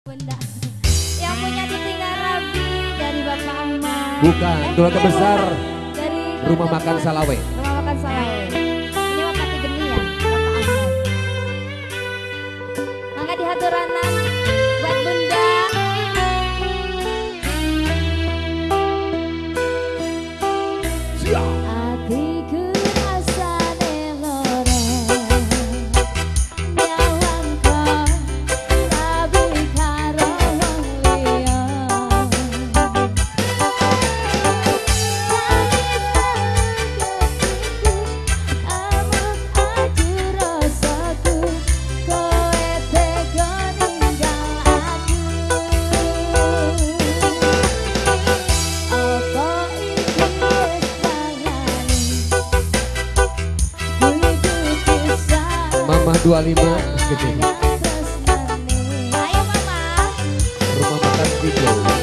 Bunda. Yang punya ditinggal Rabi dari Bapak Ahmad. Bukan, keluarga besar dari Rumah Makan Salawe. Rumah Makan Salawe. Ini mah pati geni ya, Bapak Ahmad. Mangga dihaturanan buat Bunda. Siap. Hatiku rasane lara, nyawang kau rabi karo wong liya. Amuk aju rasaku, kowe tega ninggal aku. Apa iki wis tanggane, kudu pisah. Mama 25 gede. Ayo Mama. Rumah Makan Video.